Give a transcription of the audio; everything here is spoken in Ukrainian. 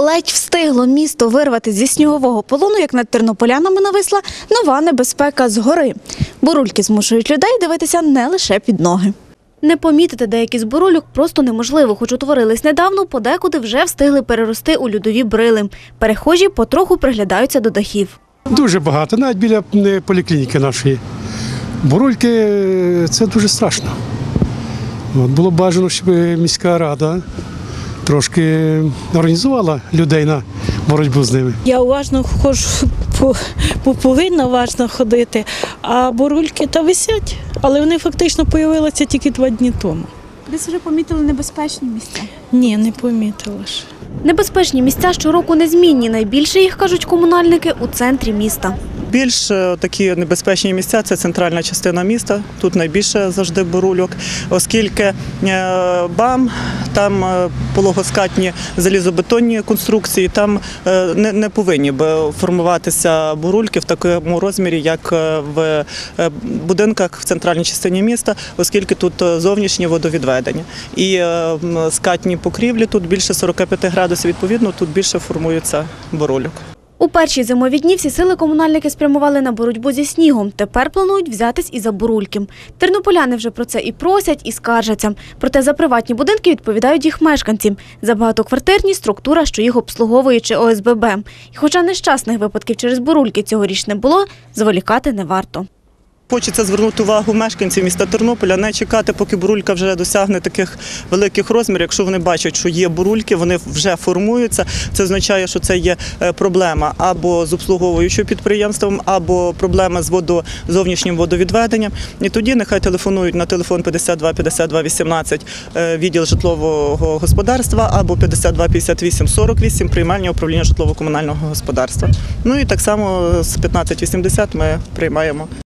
Ледь встигло місто вирвати зі снігового полону, як над тернополянами нависла нова небезпека згори. Бурульки змушують людей дивитися не лише під ноги. Не помітити деякі з бурульок просто неможливо, хоч утворились недавно, подекуди вже встигли перерости у льодові брили. Перехожі потроху приглядаються до дахів. Дуже багато, навіть біля поліклініки нашої. Бурульки – це дуже страшно. Було б бажано, щоб міська рада трошки організувала людей на боротьбу з ними. Я уважно ходжу, повинна уважно ходити, а бурульки та висять, але вони фактично з'явилися тільки 2 дні тому. Десь вже помітили небезпечні місця? Ні, не помітила ж. Небезпечні місця щороку незмінні. Найбільше їх, кажуть комунальники, у центрі міста. Більш такі небезпечні місця – це центральна частина міста. Тут найбільше завжди бурульок, оскільки БАМ, там пологоскатні залізобетонні конструкції, там не повинні формуватися бурульки в такому розмірі, як в будинках в центральній частині міста, оскільки тут зовнішнє водовідведення. І скатні покрівлі, тут більше 45 градусів, відповідно, тут більше формується бурульок. У перші зимові дні всі сили комунальники спрямували на боротьбу зі снігом. Тепер планують взятись і за бурульки. Тернополяни вже про це і просять, і скаржаться. Проте за приватні будинки відповідають їх мешканці. За багатоквартирні – структура, що їх обслуговує, чи ОСББ. І хоча нещасних випадків через бурульки цьогоріч не було, зволікати не варто. Хочеться звернути увагу мешканців міста Тернополя, не чекати, поки бурулька вже досягне таких великих розмірів. Якщо вони бачать, що є бурульки, вони вже формуються, це означає, що це є проблема або з обслуговуючим підприємством, або проблема з зовнішнім водовідведенням. І тоді нехай телефонують на телефон 52 52 18 відділ житлового господарства або 52 58 48 приймальня управління житлово-комунального господарства. Ну і так само з 1580 ми приймаємо